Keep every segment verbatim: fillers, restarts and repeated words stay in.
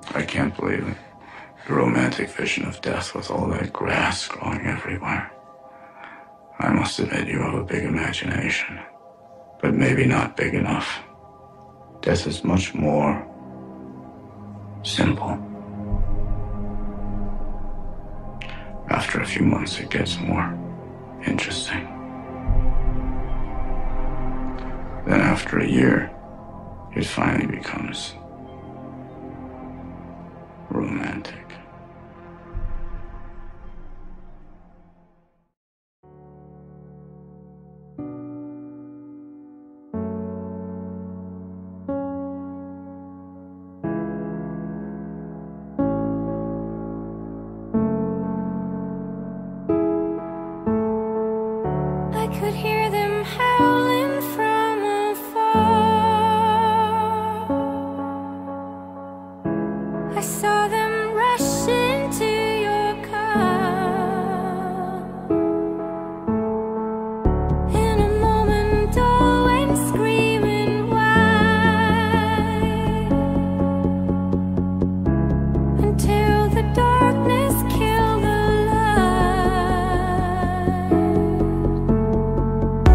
I can't believe it. The romantic vision of death with all that grass growing everywhere. I must admit you have a big imagination, but maybe not big enough. Death is much more simple. After a few months, it gets more interesting. Then after a year, it finally becomes romantic. I could hear them howling from afar. I saw them rush into your car. In a moment all went screaming wide, until the darkness killed the light.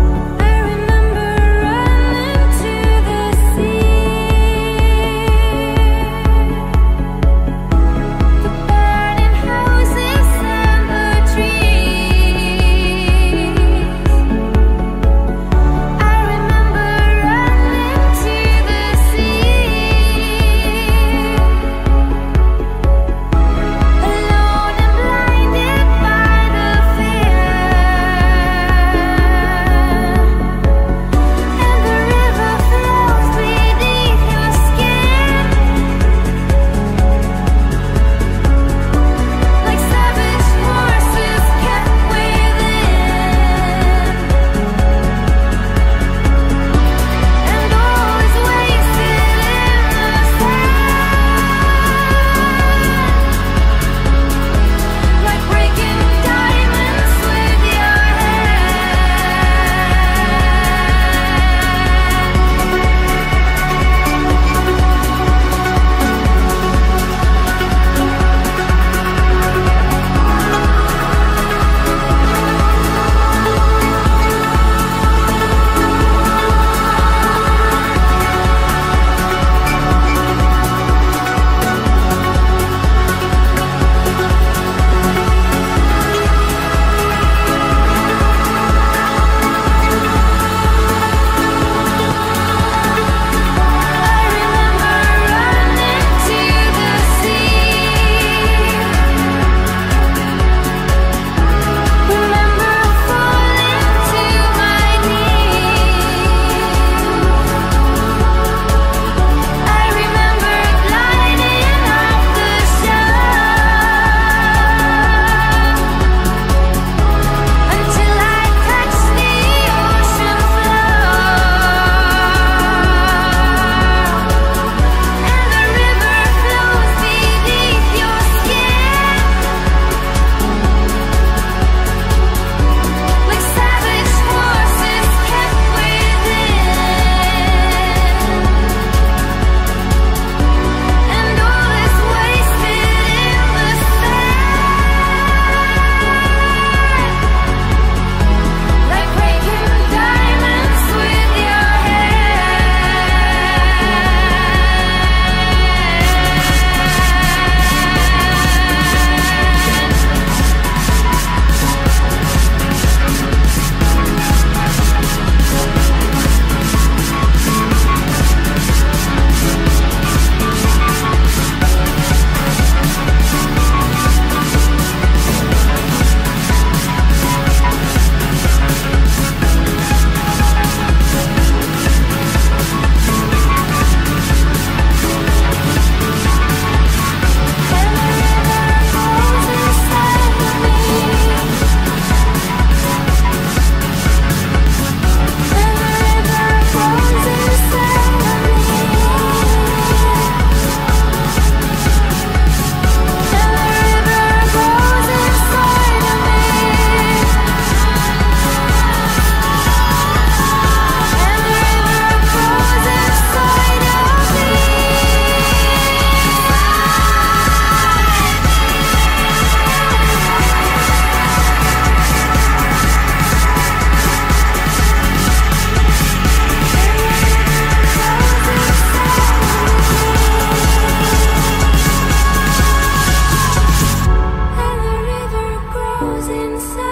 inside.